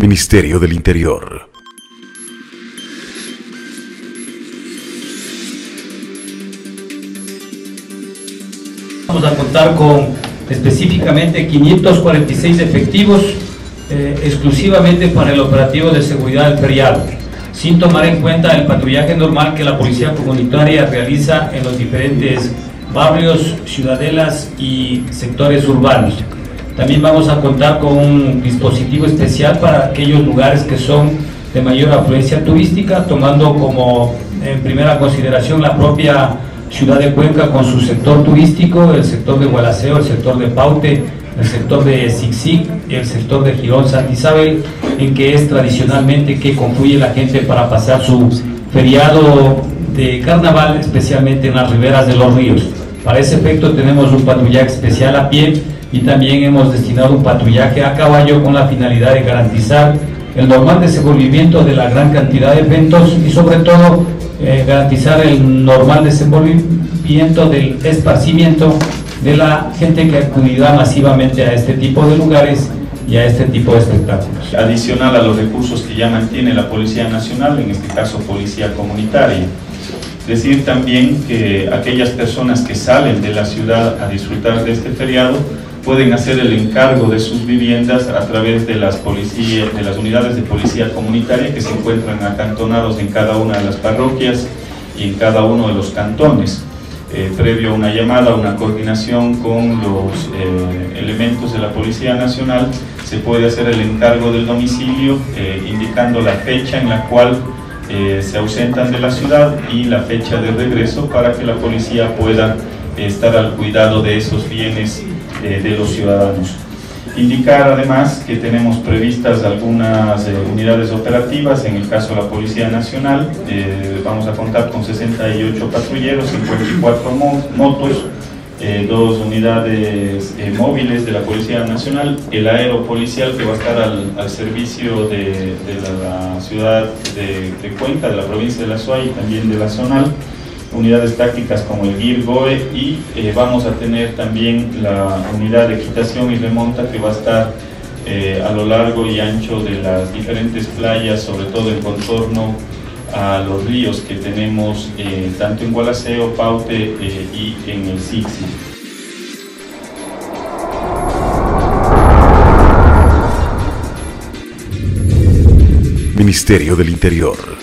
Ministerio del Interior. Vamos a contar con específicamente 546 efectivos exclusivamente para el operativo de seguridad del feriado, sin tomar en cuenta el patrullaje normal que la Policía Comunitaria realiza en los diferentes barrios, ciudadelas y sectores urbanos. También vamos a contar con un dispositivo especial para aquellos lugares que son de mayor afluencia turística, tomando como en primera consideración la propia ciudad de Cuenca con su sector turístico, el sector de Gualaceo, el sector de Paute, el sector de Sixic, el sector de Girón Santa Isabel, en que es tradicionalmente que confluye la gente para pasar su feriado de carnaval, especialmente en las riberas de los ríos. Para ese efecto tenemos un patrullaje especial a pie y también hemos destinado un patrullaje a caballo con la finalidad de garantizar el normal desenvolvimiento de la gran cantidad de eventos y sobre todo garantizar el normal desenvolvimiento del esparcimiento de la gente que acudirá masivamente a este tipo de lugares y a este tipo de espectáculos. Adicional a los recursos que ya mantiene la Policía Nacional, en este caso Policía Comunitaria. Decir también que aquellas personas que salen de la ciudad a disfrutar de este feriado pueden hacer el encargo de sus viviendas a través de las unidades de policía comunitaria que se encuentran acantonados en cada una de las parroquias y en cada uno de los cantones. Previo a una llamada, una coordinación con los elementos de la Policía Nacional, se puede hacer el encargo del domicilio indicando la fecha en la cual se ausentan de la ciudad y la fecha de regreso para que la policía pueda estar al cuidado de esos bienes de los ciudadanos. Indicar además que tenemos previstas algunas unidades operativas. En el caso de la Policía Nacional vamos a contar con 68 patrulleros, 54 motos, 2 unidades móviles de la Policía Nacional, el aeropolicial que va a estar al servicio de la ciudad de Cuenca, de la provincia de La Suay y también de la zonal, unidades tácticas como el GIR, GOE y vamos a tener también la unidad de equitación y remonta que va a estar a lo largo y ancho de las diferentes playas, sobre todo en contorno a los ríos que tenemos tanto en Gualaceo, Paute y en el Sixic. Ministerio del Interior.